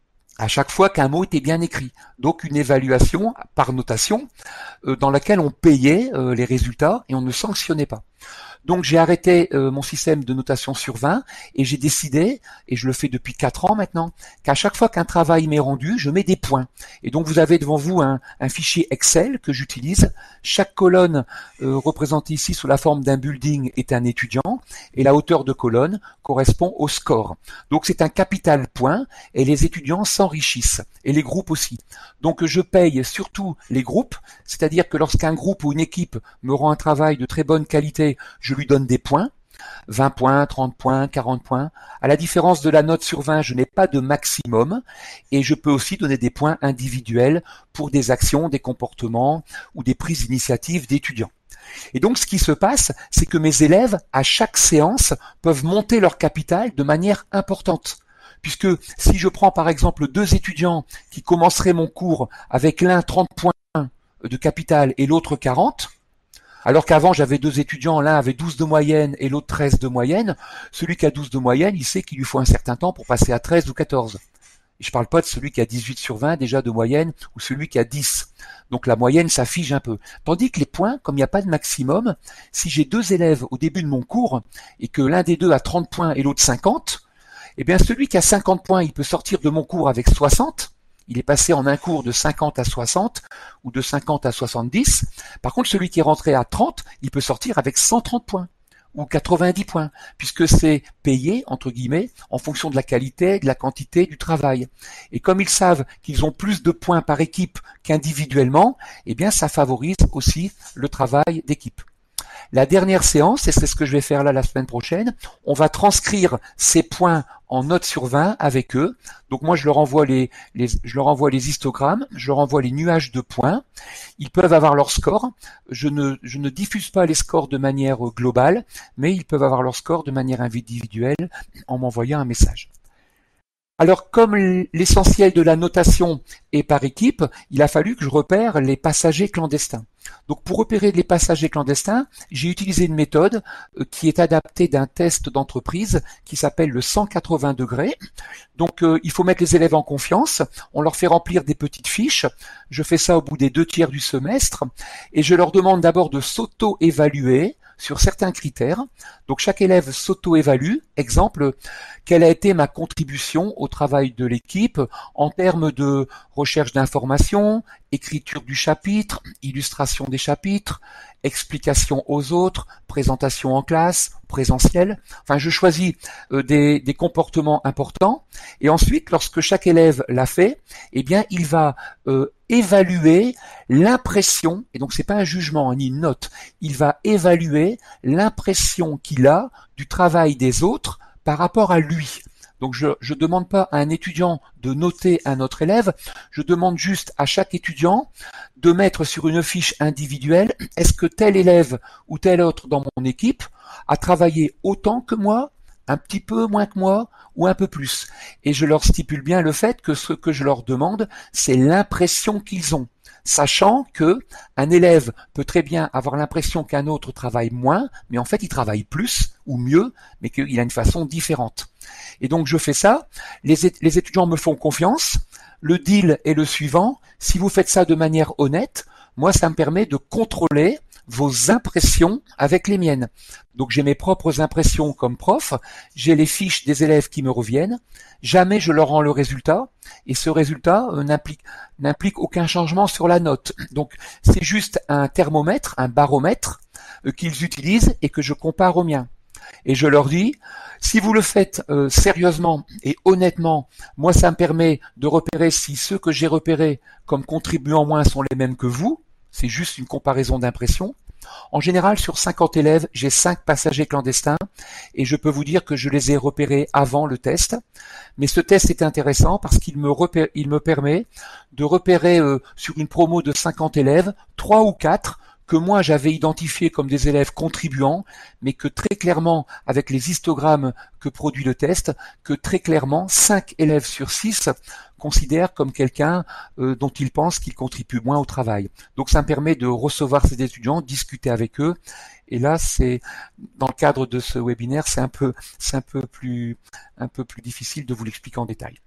S1: à chaque fois qu'un mot était bien écrit. Donc une évaluation par notation euh, dans laquelle on payait euh, les résultats et on ne sanctionnait pas. Donc j'ai arrêté euh, mon système de notation sur vingt et j'ai décidé, et je le fais depuis quatre ans maintenant, qu'à chaque fois qu'un travail m'est rendu, je mets des points. Et donc vous avez devant vous un, un fichier Excel que j'utilise. Chaque colonne euh, représentée ici sous la forme d'un building est un étudiant et la hauteur de colonne correspond au score. Donc c'est un capital point et les étudiants s'enrichissent et les groupes aussi. Donc je paye surtout les groupes, c'est-à-dire que lorsqu'un groupe ou une équipe me rend un travail de très bonne qualité, je lui donne des points, vingt points, trente points, quarante points. À la différence de la note sur vingt, je n'ai pas de maximum et je peux aussi donner des points individuels pour des actions, des comportements ou des prises d'initiative d'étudiants. Et donc ce qui se passe, c'est que mes élèves, à chaque séance, peuvent monter leur capital de manière importante. Puisque si je prends par exemple deux étudiants qui commenceraient mon cours avec l'un trente points de capital et l'autre quarante, alors qu'avant j'avais deux étudiants, l'un avait douze de moyenne et l'autre treize de moyenne, celui qui a douze de moyenne, il sait qu'il lui faut un certain temps pour passer à treize ou quatorze. Et je parle pas de celui qui a dix-huit sur vingt déjà de moyenne ou celui qui a dix. Donc la moyenne s'affiche un peu. Tandis que les points, comme il n'y a pas de maximum, si j'ai deux élèves au début de mon cours et que l'un des deux a trente points et l'autre cinquante, eh bien celui qui a cinquante points, il peut sortir de mon cours avec soixante. Il est passé en un cours de cinquante à soixante ou de cinquante à soixante-dix. Par contre, celui qui est rentré à trente, il peut sortir avec cent trente points ou quatre-vingt-dix points, puisque c'est payé, entre guillemets, en fonction de la qualité, de la quantité du travail. Et comme ils savent qu'ils ont plus de points par équipe qu'individuellement, eh bien ça favorise aussi le travail d'équipe. La dernière séance, et c'est ce que je vais faire là la semaine prochaine, on va transcrire ces points en notes sur vingt avec eux. Donc moi je leur envoie les, les je leur envoie les histogrammes, je leur envoie les nuages de points. Ils peuvent avoir leur score. Je ne je ne diffuse pas les scores de manière globale, mais ils peuvent avoir leur score de manière individuelle en m'envoyant un message. Alors, comme l'essentiel de la notation est par équipe, il a fallu que je repère les passagers clandestins. Donc, pour repérer les passagers clandestins, j'ai utilisé une méthode qui est adaptée d'un test d'entreprise qui s'appelle le cent quatre-vingts degrés. Donc, euh, il faut mettre les élèves en confiance. On leur fait remplir des petites fiches. Je fais ça au bout des deux tiers du semestre et je leur demande d'abord de s'auto-évaluer sur certains critères. Donc chaque élève s'auto-évalue. Exemple, quelle a été ma contribution au travail de l'équipe en termes de recherche d'informations, écriture du chapitre, illustration des chapitres, explication aux autres, présentation en classe, présentiel. Enfin, je choisis euh, des, des comportements importants et ensuite, lorsque chaque élève l'a fait, eh bien, il va euh, évaluer l'impression, et donc c'est pas un jugement ni une note, il va évaluer l'impression qu'il a du travail des autres par rapport à lui. Donc je ne demande pas à un étudiant de noter un autre élève, je demande juste à chaque étudiant de mettre sur une fiche individuelle, est-ce que tel élève ou tel autre dans mon équipe a travaillé autant que moi, un petit peu moins que moi ou un peu plus. Et je leur stipule bien le fait que ce que je leur demande, c'est l'impression qu'ils ont. Sachant que un élève peut très bien avoir l'impression qu'un autre travaille moins, mais en fait il travaille plus ou mieux, mais qu'il a une façon différente. Et donc je fais ça, les, les étudiants me font confiance, le deal est le suivant, si vous faites ça de manière honnête, moi ça me permet de contrôler vos impressions avec les miennes. Donc j'ai mes propres impressions comme prof, j'ai les fiches des élèves qui me reviennent, jamais je leur rends le résultat, et ce résultat euh, n'implique, n'implique aucun changement sur la note. Donc c'est juste un thermomètre, un baromètre euh, qu'ils utilisent et que je compare au mien. Et je leur dis, si vous le faites euh, sérieusement et honnêtement, moi ça me permet de repérer si ceux que j'ai repérés comme contribuant moins sont les mêmes que vous, c'est juste une comparaison d'impression. En général, sur cinquante élèves, j'ai cinq passagers clandestins et je peux vous dire que je les ai repérés avant le test. Mais ce test est intéressant parce qu'il me, repère, il me permet de repérer euh, sur une promo de cinquante élèves, trois ou quatre que moi j'avais identifiés comme des élèves contribuants, mais que très clairement, avec les histogrammes que produit le test, que très clairement, cinq élèves sur six considèrent comme quelqu'un euh, dont ils pensent qu'il contribue moins au travail. Donc ça me permet de recevoir ces étudiants, discuter avec eux, et là c'est dans le cadre de ce webinaire, c'est un peu c'est un peu plus un peu plus difficile de vous l'expliquer en détail.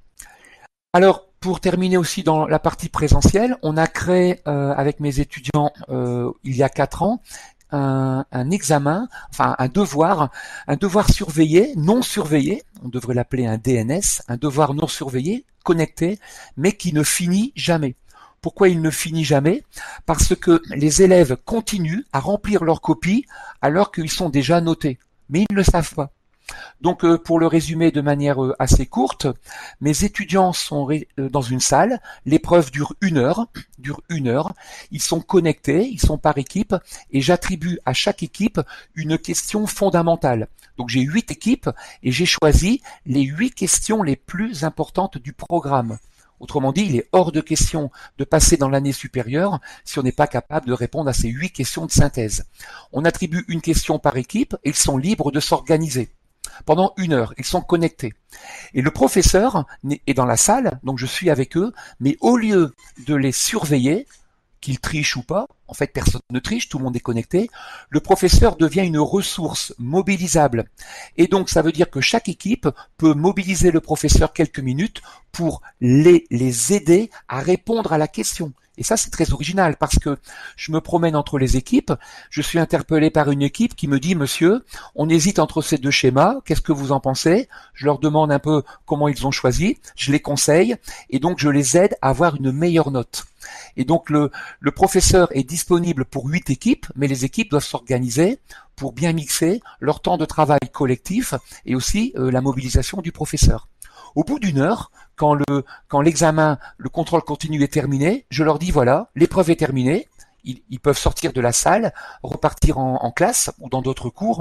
S1: Alors, pour terminer aussi dans la partie présentielle, on a créé euh, avec mes étudiants euh, il y a quatre ans un, un examen, enfin un devoir, un devoir surveillé, non surveillé, on devrait l'appeler un D N S, un devoir non surveillé, connecté, mais qui ne finit jamais. Pourquoi il ne finit jamais? Parce que les élèves continuent à remplir leurs copies alors qu'ils sont déjà notés, mais ils ne le savent pas. Donc euh, pour le résumer de manière euh, assez courte, mes étudiants sont ré- euh, dans une salle, l'épreuve dure une heure, dure une heure, ils sont connectés, ils sont par équipe et j'attribue à chaque équipe une question fondamentale. Donc j'ai huit équipes et j'ai choisi les huit questions les plus importantes du programme. Autrement dit, il est hors de question de passer dans l'année supérieure si on n'est pas capable de répondre à ces huit questions de synthèse. On attribue une question par équipe et ils sont libres de s'organiser. Pendant une heure, ils sont connectés. Et le professeur est dans la salle, donc je suis avec eux, mais au lieu de les surveiller, qu'ils trichent ou pas, en fait personne ne triche, tout le monde est connecté, le professeur devient une ressource mobilisable. Et donc ça veut dire que chaque équipe peut mobiliser le professeur quelques minutes pour les, les aider à répondre à la question. Et ça, c'est très original parce que je me promène entre les équipes, je suis interpellé par une équipe qui me dit « Monsieur, on hésite entre ces deux schémas, qu'est-ce que vous en pensez ?» Je leur demande un peu comment ils ont choisi, je les conseille et donc je les aide à avoir une meilleure note. Et donc le, le professeur est disponible pour huit équipes, mais les équipes doivent s'organiser pour bien mixer leur temps de travail collectif et aussi euh, la mobilisation du professeur. Au bout d'une heure, quand le quand l'examen, le contrôle continu est terminé, je leur dis voilà, l'épreuve est terminée, ils, ils peuvent sortir de la salle, repartir en, en classe ou dans d'autres cours.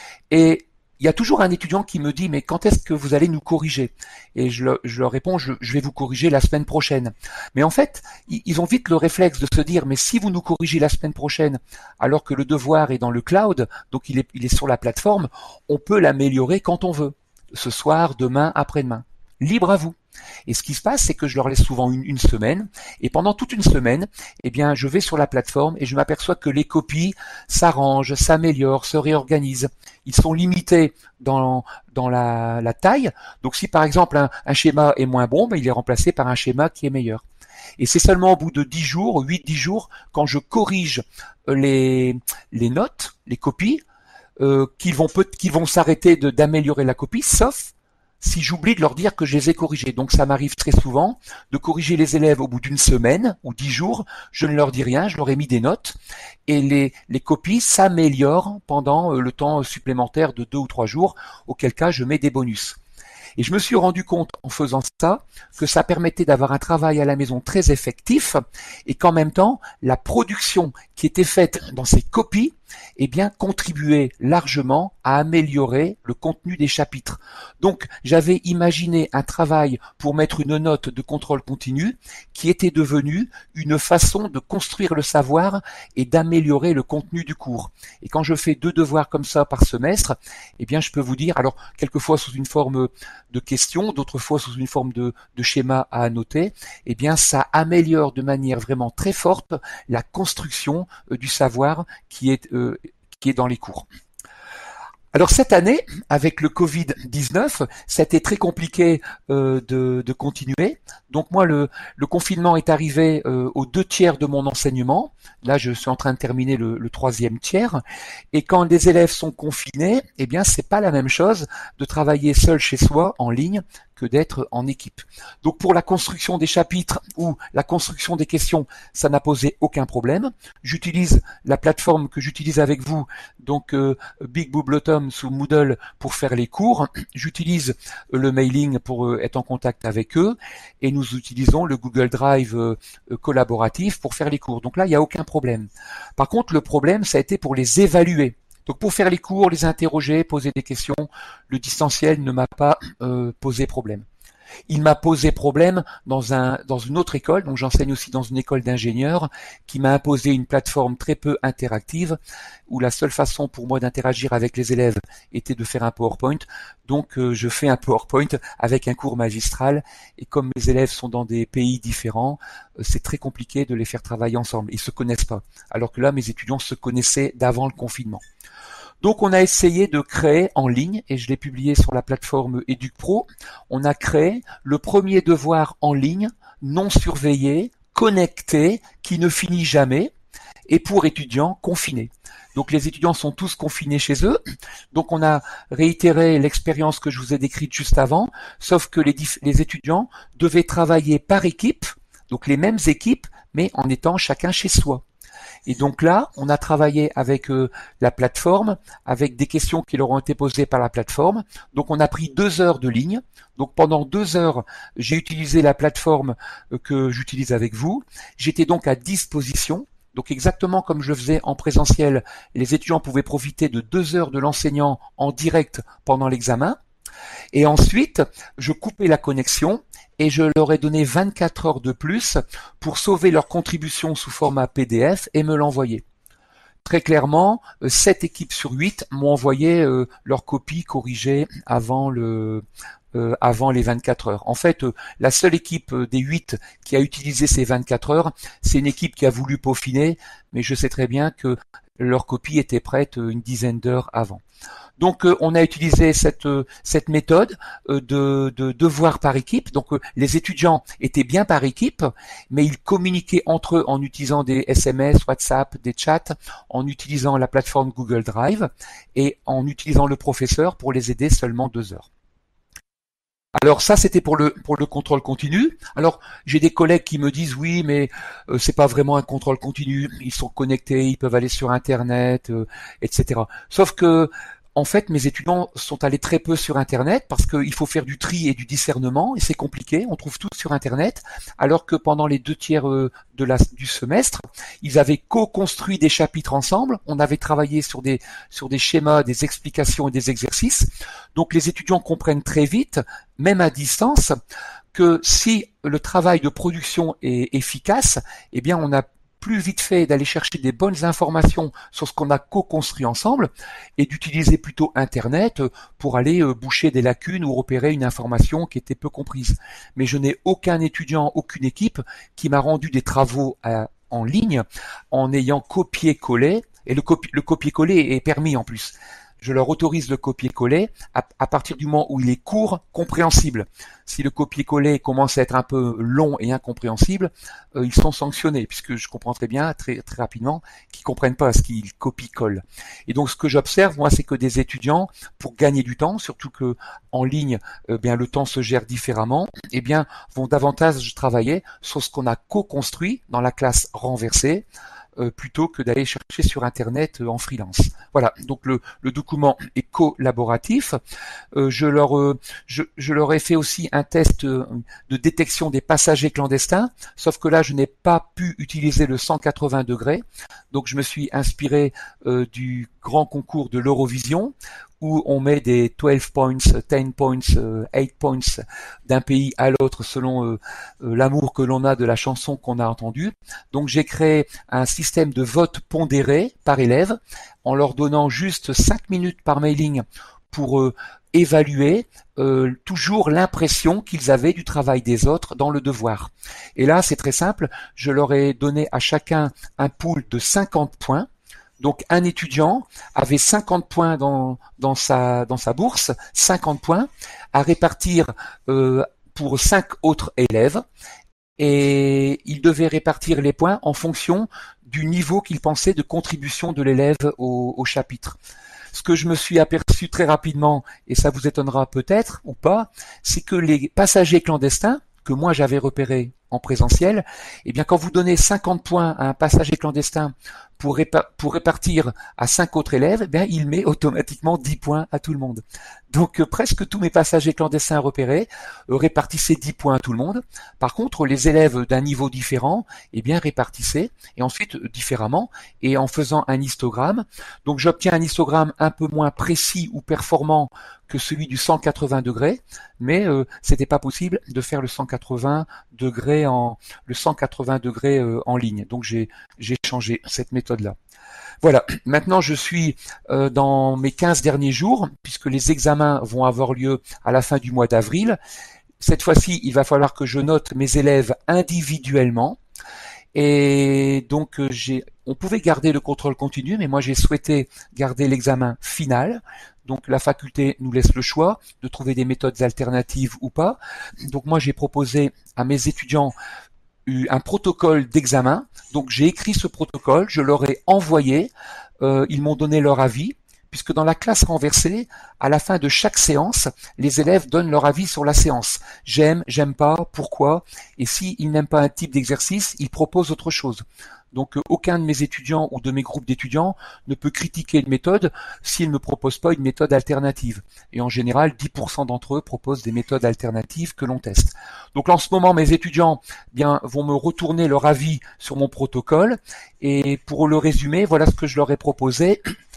S1: Et il y a toujours un étudiant qui me dit mais quand est-ce que vous allez nous corriger? Et je, le, je leur réponds je, je vais vous corriger la semaine prochaine. Mais en fait, ils, ils ont vite le réflexe de se dire mais si vous nous corrigez la semaine prochaine, alors que le devoir est dans le cloud, donc il est, il est sur la plateforme, on peut l'améliorer quand on veut. Ce soir, demain, après-demain. Libre à vous. Et ce qui se passe, c'est que je leur laisse souvent une, une semaine, et pendant toute une semaine, eh bien, je vais sur la plateforme et je m'aperçois que les copies s'arrangent, s'améliorent, se réorganisent. Ils sont limités dans, dans la, la taille. Donc, si par exemple un, un schéma est moins bon, ben, il est remplacé par un schéma qui est meilleur. Et c'est seulement au bout de dix jours, huit dix jours, quand je corrige les, les notes, les copies, euh, qu'ils vont, peut, qu'ils vont s'arrêter de, d'améliorer la copie, sauf si j'oublie de leur dire que je les ai corrigés. Donc ça m'arrive très souvent de corriger les élèves au bout d'une semaine ou dix jours, je ne leur dis rien, je leur ai mis des notes et les, les copies s'améliorent pendant le temps supplémentaire de deux ou trois jours, auquel cas je mets des bonus. Et je me suis rendu compte en faisant ça que ça permettait d'avoir un travail à la maison très effectif et qu'en même temps, la production qui était faite dans ces copies eh bien, contribuait largement à améliorer le contenu des chapitres. Donc, j'avais imaginé un travail pour mettre une note de contrôle continu qui était devenue une façon de construire le savoir et d'améliorer le contenu du cours. Et quand je fais deux devoirs comme ça par semestre, eh bien, je peux vous dire, alors, quelquefois sous une forme de questions, d'autres fois sous une forme de, de schéma à annoter, eh bien, ça améliore de manière vraiment très forte la construction euh, du savoir qui est euh, qui est dans les cours. Alors cette année, avec le covid dix-neuf, ça a été très compliqué euh, de, de continuer. Donc moi, le, le confinement est arrivé euh, aux deux tiers de mon enseignement. Là, je suis en train de terminer le, le troisième tiers. Et quand les élèves sont confinés, eh bien, c'est pas la même chose de travailler seul chez soi, en ligne, que d'être en équipe. Donc pour la construction des chapitres ou la construction des questions, ça n'a posé aucun problème. J'utilise la plateforme que j'utilise avec vous, donc euh, Big Blue Bottom sous Moodle pour faire les cours. J'utilise euh, le mailing pour euh, être en contact avec eux et nous utilisons le Google Drive euh, collaboratif pour faire les cours. Donc là, il n'y a aucun problème. Par contre, le problème, ça a été pour les évaluer. Donc pour faire les cours, les interroger, poser des questions, le distanciel ne m'a pas euh, posé problème. Il m'a posé problème dans un dans une autre école, donc j'enseigne aussi dans une école d'ingénieurs, qui m'a imposé une plateforme très peu interactive, où la seule façon pour moi d'interagir avec les élèves était de faire un PowerPoint. Donc euh, je fais un PowerPoint avec un cours magistral, et comme mes élèves sont dans des pays différents, euh, c'est très compliqué de les faire travailler ensemble. Ils se connaissent pas, alors que là mes étudiants se connaissaient d'avant le confinement. Donc on a essayé de créer en ligne, et je l'ai publié sur la plateforme EducPro, on a créé le premier devoir en ligne, non surveillé, connecté, qui ne finit jamais, et pour étudiants confinés. Donc les étudiants sont tous confinés chez eux, donc on a réitéré l'expérience que je vous ai décrite juste avant, sauf que les, les étudiants devaient travailler par équipe, donc les mêmes équipes, mais en étant chacun chez soi. Et donc là, on a travaillé avec euh, la plateforme, avec des questions qui leur ont été posées par la plateforme. Donc on a pris deux heures de ligne. Donc pendant deux heures, j'ai utilisé la plateforme euh, que j'utilise avec vous. J'étais donc à disposition. Donc exactement comme je faisais en présentiel, les étudiants pouvaient profiter de deux heures de l'enseignant en direct pendant l'examen. Et ensuite, je coupais la connexion et je leur ai donné vingt-quatre heures de plus pour sauver leur contribution sous format P D F et me l'envoyer. Très clairement, sept équipes sur huit m'ont envoyé euh, leur copie corrigée avant le euh, avant les vingt-quatre heures. En fait, euh, la seule équipe des huit qui a utilisé ces vingt-quatre heures, c'est une équipe qui a voulu peaufiner, mais je sais très bien que leur copie était prête une dizaine d'heures avant. Donc euh, on a utilisé cette euh, cette méthode euh, de, de devoir par équipe. Donc euh, les étudiants étaient bien par équipe, mais ils communiquaient entre eux en utilisant des S M S, WhatsApp, des chats, en utilisant la plateforme Google Drive et en utilisant le professeur pour les aider seulement deux heures. Alors ça c'était pour le pour le contrôle continu. Alors j'ai des collègues qui me disent oui mais euh, c'est pas vraiment un contrôle continu, ils sont connectés, ils peuvent aller sur internet, euh, et cetera. Sauf que en fait, mes étudiants sont allés très peu sur Internet parce qu'il faut faire du tri et du discernement et c'est compliqué. On trouve tout sur Internet, alors que pendant les deux tiers de la, du semestre, ils avaient co-construit des chapitres ensemble. On avait travaillé sur des sur des schémas, des explications et des exercices. Donc, les étudiants comprennent très vite, même à distance, que si le travail de production est efficace, eh bien, on a plus vite fait d'aller chercher des bonnes informations sur ce qu'on a co-construit ensemble et d'utiliser plutôt Internet pour aller boucher des lacunes ou repérer une information qui était peu comprise. Mais je n'ai aucun étudiant, aucune équipe qui m'a rendu des travaux à, en ligne en ayant copié-collé, et le, copi le copier-coller est permis en plus. Je leur autorise le copier-coller à, à partir du moment où il est court, compréhensible. Si le copier-coller commence à être un peu long et incompréhensible, euh, ils sont sanctionnés, puisque je comprends très bien, très, très rapidement, qu'ils comprennent pas ce qu'ils copient-collent. Et donc, ce que j'observe, moi, c'est que des étudiants, pour gagner du temps, surtout que en ligne, euh, bien, le temps se gère différemment, eh bien, vont davantage travailler sur ce qu'on a co-construit dans la classe renversée, Euh, plutôt que d'aller chercher sur Internet euh, en freelance. Voilà, donc le, le document est collaboratif. Euh, je, leur, euh, je, je leur ai fait aussi un test euh, de détection des passagers clandestins, sauf que là, je n'ai pas pu utiliser le cent quatre-vingts degrés, donc je me suis inspiré euh, du grand concours de l'Eurovision, où on met des douze points, dix points, huit points d'un pays à l'autre selon euh, euh, l'amour que l'on a de la chanson qu'on a entendue. Donc j'ai créé un système de vote pondéré par élève en leur donnant juste cinq minutes par mailing pour euh, évaluer euh, toujours l'impression qu'ils avaient du travail des autres dans le devoir. Et là, c'est très simple, je leur ai donné à chacun un pool de cinquante points. Donc un étudiant avait cinquante points dans, dans, sa, dans sa bourse, cinquante points à répartir euh, pour cinq autres élèves, et il devait répartir les points en fonction du niveau qu'il pensait de contribution de l'élève au, au chapitre. ce que je me suis aperçu très rapidement, et ça vous étonnera peut-être ou pas, c'est que les passagers clandestins, que moi j'avais repérés en présentiel, eh bien quand vous donnez cinquante points à un passager clandestin pour, répa pour répartir à cinq autres élèves, eh bien il met automatiquement dix points à tout le monde. Donc euh, presque tous mes passagers clandestins repérés euh, répartissaient dix points à tout le monde. Par contre, les élèves d'un niveau différent, eh bien répartissaient, et ensuite euh, différemment, et en faisant un histogramme. Donc j'obtiens un histogramme un peu moins précis ou performant que celui du cent quatre-vingts degrés, mais euh, c'était pas possible de faire le cent quatre-vingts degrés en le cent quatre-vingts degrés euh, en ligne. Donc j'ai j'ai changé cette méthode-là. Voilà, maintenant je suis euh, dans mes quinze derniers jours, puisque les examens vont avoir lieu à la fin du mois d'avril. Cette fois-ci, il va falloir que je note mes élèves individuellement. Et donc euh, j'ai, on pouvait garder le contrôle continu, mais moi j'ai souhaité garder l'examen final. Donc la faculté nous laisse le choix de trouver des méthodes alternatives ou pas. Donc moi j'ai proposé à mes étudiants un protocole d'examen. Donc j'ai écrit ce protocole, je leur ai envoyé, euh, ils m'ont donné leur avis, puisque dans la classe renversée, à la fin de chaque séance, les élèves donnent leur avis sur la séance. J'aime, j'aime pas, pourquoi, et s'ils n'aiment pas un type d'exercice, ils proposent autre chose. Donc euh, aucun de mes étudiants ou de mes groupes d'étudiants ne peut critiquer une méthode s'ils ne proposent pas une méthode alternative. Et en général, dix pour cent d'entre eux proposent des méthodes alternatives que l'on teste. Donc en ce moment, mes étudiants bien vont me retourner leur avis sur mon protocole. Et pour le résumer, voilà ce que je leur ai proposé.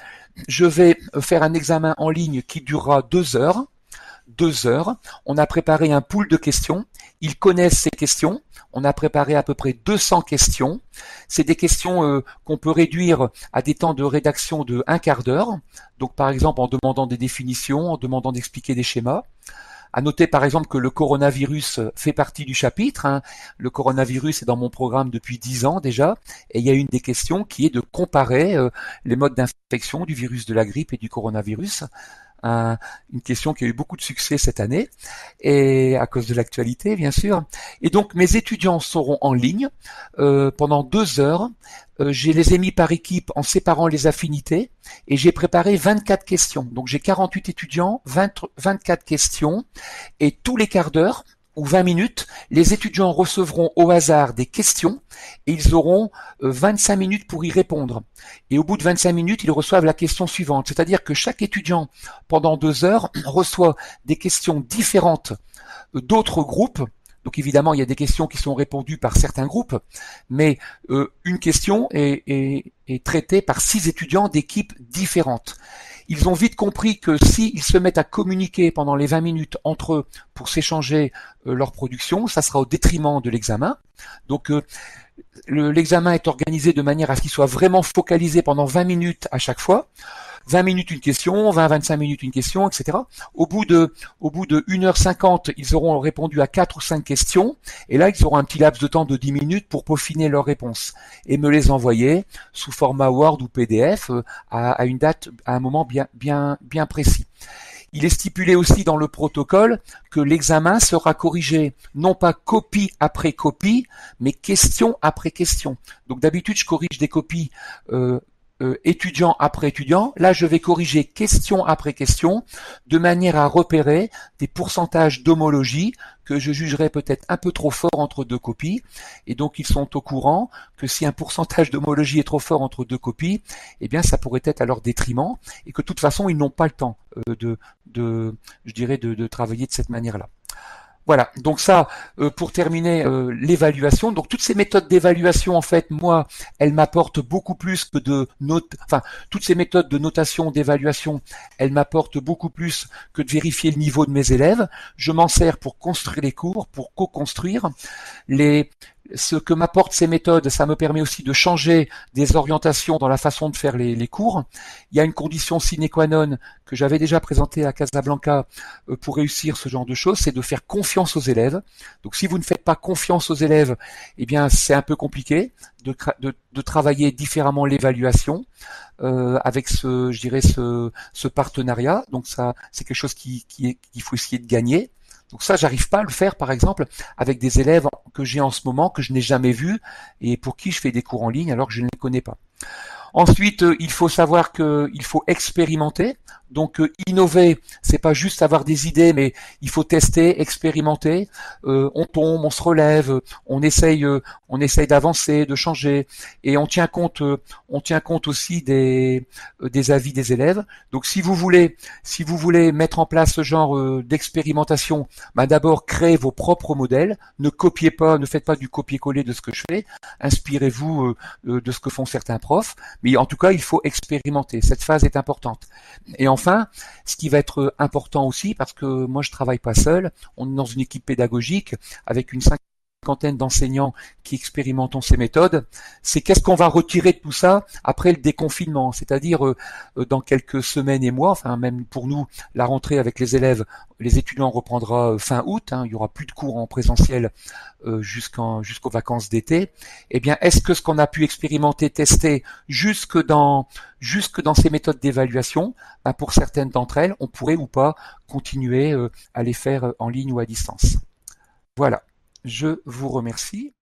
S1: Je vais faire un examen en ligne qui durera deux heures. Deux heures. On a préparé un pool de questions. Ils connaissent ces questions. On a préparé à peu près deux cents questions. C'est des questions euh, qu'on peut réduire à des temps de rédaction de un quart d'heure. Donc par exemple en demandant des définitions, en demandant d'expliquer des schémas. À noter par exemple que le coronavirus fait partie du chapitre. Hein. Le coronavirus est dans mon programme depuis dix ans déjà. Et il y a une des questions qui est de comparer euh, les modes d'infection du virus de la grippe et du coronavirus. Un, une question qui a eu beaucoup de succès cette année, et à cause de l'actualité bien sûr. Et donc mes étudiants seront en ligne euh, pendant deux heures. Euh, je les ai mis par équipe en séparant les affinités, et j'ai préparé vingt-quatre questions. Donc j'ai quarante-huit étudiants, vingt, vingt-quatre questions, et tous les quarts d'heure ou vingt minutes, les étudiants recevront au hasard des questions et ils auront vingt-cinq minutes pour y répondre. Et au bout de vingt-cinq minutes, ils reçoivent la question suivante. C'est-à-dire que chaque étudiant, pendant deux heures, reçoit des questions différentes d'autres groupes. Donc évidemment, il y a des questions qui sont répondues par certains groupes, mais euh, une question est, est, est traitée par six étudiants d'équipes différentes. Ils ont vite compris que s'ils se mettent à communiquer pendant les vingt minutes entre eux pour s'échanger euh, leur production, ça sera au détriment de l'examen. Donc euh, le, l'examen est organisé de manière à ce qu'il soit vraiment focalisé pendant vingt minutes à chaque fois. vingt minutes une question, vingt à vingt-cinq minutes une question, et cetera. Au bout de, au bout de une heure cinquante, ils auront répondu à quatre ou cinq questions, et là, ils auront un petit laps de temps de dix minutes pour peaufiner leurs réponses, et me les envoyer sous format Word ou P D F à, à une date, à un moment bien, bien, bien précis. Il est stipulé aussi dans le protocole que l'examen sera corrigé non pas copie après copie, mais question après question. Donc d'habitude, je corrige des copies euh, Euh, étudiant après étudiant. Là, je vais corriger question après question de manière à repérer des pourcentages d'homologie que je jugerais peut-être un peu trop fort entre deux copies. Et donc, ils sont au courant que si un pourcentage d'homologie est trop fort entre deux copies, eh bien, ça pourrait être à leur détriment et que de toute façon, ils n'ont pas le temps euh, de, de, je dirais, de, de travailler de cette manière-là. Voilà, donc ça, euh, pour terminer, euh, l'évaluation. Donc toutes ces méthodes d'évaluation, en fait, moi, elles m'apportent beaucoup plus que de notes. Enfin, toutes ces méthodes de notation, d'évaluation, elles m'apportent beaucoup plus que de vérifier le niveau de mes élèves. Je m'en sers pour construire les cours, pour co-construire. Les, ce que m'apportent ces méthodes, ça me permet aussi de changer des orientations dans la façon de faire les, les cours. Il y a une condition sine qua non que j'avais déjà présentée à Casablanca euh, pour réussir ce genre de choses, c'est de faire confiance aux élèves. Donc si vous ne faites pas confiance aux élèves, eh bien c'est un peu compliqué de, de, de travailler différemment l'évaluation euh, avec ce, je dirais, ce, ce partenariat. Donc ça, c'est quelque chose qui, qui est, qu'il faut essayer de gagner. Donc ça, j'arrive pas à le faire, par exemple, avec des élèves que j'ai en ce moment, que je n'ai jamais vus, et pour qui je fais des cours en ligne alors que je ne les connais pas. Ensuite, euh, il faut savoir qu'il faut expérimenter. Donc euh, innover, c'est pas juste avoir des idées, mais il faut tester, expérimenter. Euh, on tombe, on se relève, on essaye, euh, on essaye d'avancer, de changer, et on tient compte, euh, on tient compte aussi des euh, des avis des élèves. Donc si vous voulez, si vous voulez mettre en place ce genre euh, d'expérimentation, bah d'abord créez vos propres modèles. Ne copiez pas, ne faites pas du copier-coller de ce que je fais. Inspirez-vous euh, euh, de ce que font certains profs. Mais en tout cas, il faut expérimenter. Cette phase est importante. Et enfin, ce qui va être important aussi, parce que moi je travaille pas seul, on est dans une équipe pédagogique avec une cinquantaine d'enseignants qui expérimentent ces méthodes, c'est qu'est-ce qu'on va retirer de tout ça après le déconfinement, c'est-à-dire euh, dans quelques semaines et mois, enfin même pour nous, la rentrée avec les élèves, les étudiants reprendra fin août, hein, il y aura plus de cours en présentiel euh, jusqu'en jusqu'aux vacances d'été. Eh bien, est-ce que ce qu'on a pu expérimenter, tester jusque dans jusque dans ces méthodes d'évaluation, ben pour certaines d'entre elles, on pourrait ou pas continuer euh, à les faire en ligne ou à distance. Voilà, je vous remercie.